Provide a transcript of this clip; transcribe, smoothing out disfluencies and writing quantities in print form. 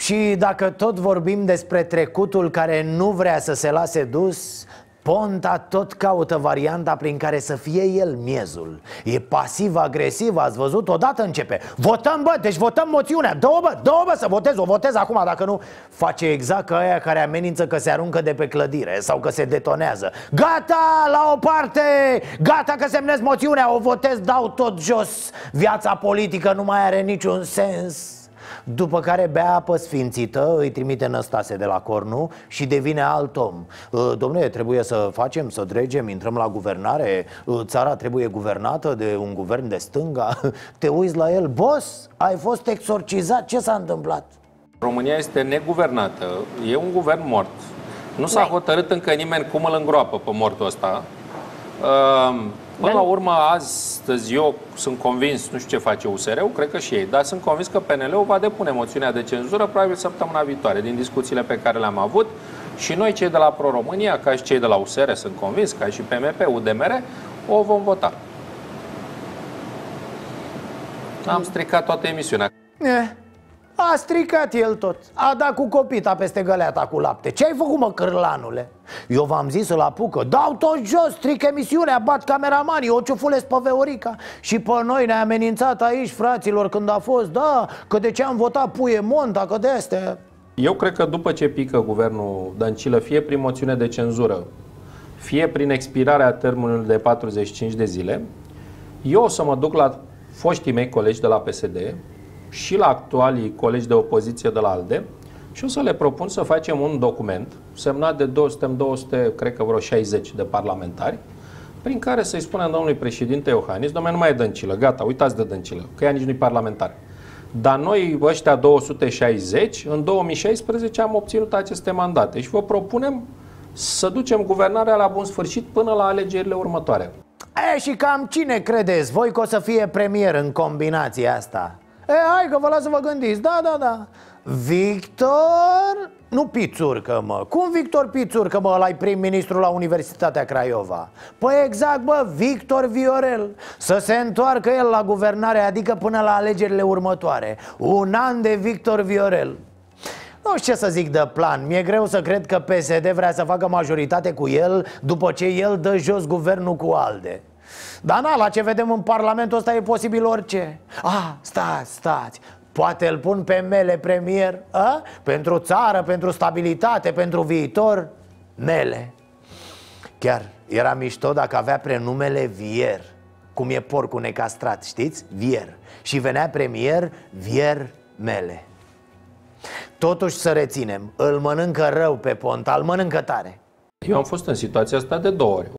Și dacă tot vorbim despre trecutul care nu vrea să se lase dus, Ponta tot caută varianta prin care să fie el miezul. E pasiv-agresiv, ați văzut? Odată începe: votăm, bă, deci votăm moțiunea. Dă-o, bă, să votez, o votez acum. Dacă nu, face exact ca aia care amenință că se aruncă de pe clădire sau că se detonează. Gata, la o parte, gata că semnez moțiunea, o votez, dau tot jos. Viața politică nu mai are niciun sens. După care bea apă sfințită, îi trimite Năstase de la Cornu și devine alt om. Domnule, trebuie să facem, să dregem, intrăm la guvernare. Țara trebuie guvernată de un guvern de stânga. Te uiți la el: boss, ai fost exorcizat, ce s-a întâmplat? România este neguvernată, e un guvern mort. Nu s-a hotărât încă nimeni cum îl îngroapă pe mortul ăsta. Până la urmă, astăzi eu sunt convins, nu știu ce face USR-ul, cred că și ei, dar sunt convins că PNL-ul va depune moțiunea de cenzură probabil săptămâna viitoare, din discuțiile pe care le-am avut. Și noi, cei de la Pro-România, ca și cei de la USR, sunt convins, ca și PMP, UDMR, o vom vota. Am stricat toată emisiunea. A stricat el tot. A dat cu copita peste găleata cu lapte. Ce-ai făcut, mă, cârlanule? Eu v-am zis să-l apucă. Dau tot jos, stric emisiunea, bat cameramanii, o ciufulesc pe Veorica. Și pe noi ne-a amenințat aici, fraților, când a fost: da, că de ce am votat puie Monta, că de astea. Eu cred că după ce pică guvernul Dăncilă, fie prin moțiune de cenzură, fie prin expirarea termenului de 45 de zile, eu o să mă duc la foștii mei colegi de la PSD și la actualii colegi de opoziție de la ALDE și o să le propun să facem un document semnat de 200, cred că vreo 60 de parlamentari, prin care să-i spunem domnului președinte Iohannis: domnule, nu mai e Dăncilă, gata, uitați de Dăncilă, că ea nici nu-i parlamentar. Dar noi, ăștia 260, în 2016 am obținut aceste mandate și vă propunem să ducem guvernarea la bun sfârșit până la alegerile următoare. Și cam cine credeți voi că o să fie premier în combinația asta? Hai că vă las să vă gândiți. Da. Victor... Nu Pițurcă, mă. Cum Victor Pițurcă, mă, ăla-i prim-ministru la Universitatea Craiova? Păi exact, bă, Victor Viorel. Să se întoarcă el la guvernare, adică până la alegerile următoare. Un an de Victor Viorel. Nu știu ce să zic de plan. Mi-e greu să cred că PSD vrea să facă majoritate cu el după ce el dă jos guvernul cu ALDE. Dar la ce vedem în Parlamentul ăsta e posibil orice. Stați. Poate îl pun pe Mele premier? Pentru țară, pentru stabilitate, pentru viitor? Mele. Chiar era mișto dacă avea prenumele Vier, cum e porcul necastrat, știți? Vier. Și venea premier Vier Mele. Totuși să reținem, îl mănâncă rău pe Ponta, îl mănâncă tare. Eu am fost în situația asta de 2 ori.